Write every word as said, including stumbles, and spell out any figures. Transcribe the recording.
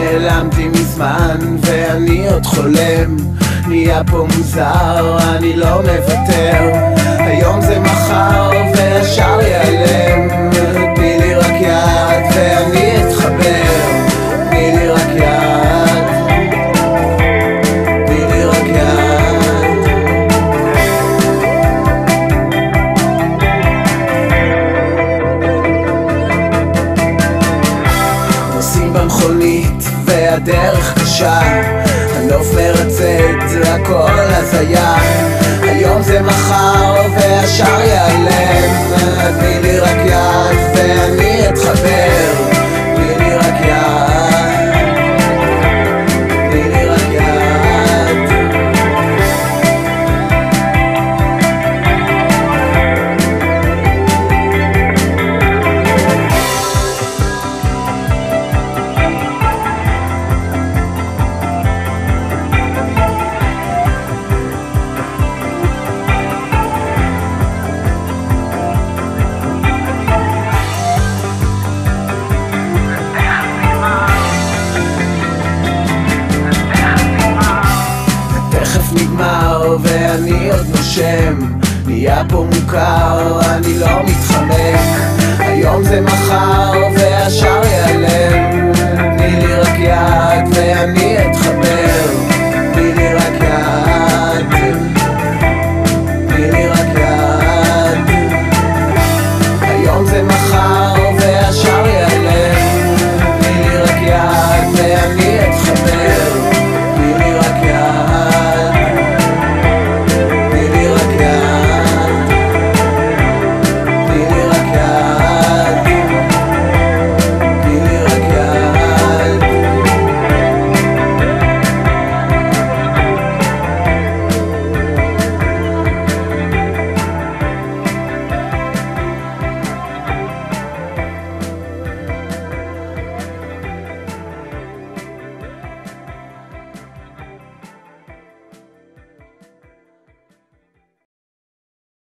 נעלמתי מזמן ואני עוד חולם, נהיה פה מוזר, אני לא מוותר. היום זה מחר והשאר ייעלם, תני לי רק יד ואני אתחבר. תני לי רק יד, תני לי רק יד. נוסעים במכונית והדרך קשה, הנוף מרצד, הכל הזיה. היום זה מחר והשאר ייעלם, תני לי רק יד ואני אתחבר. תני לי רק יד, תני לי רק יד. נגמר ואני עוד נושם, נהיה פה מוכר, אני לא מתחמק. היום זה מחר והשאר ייעלם,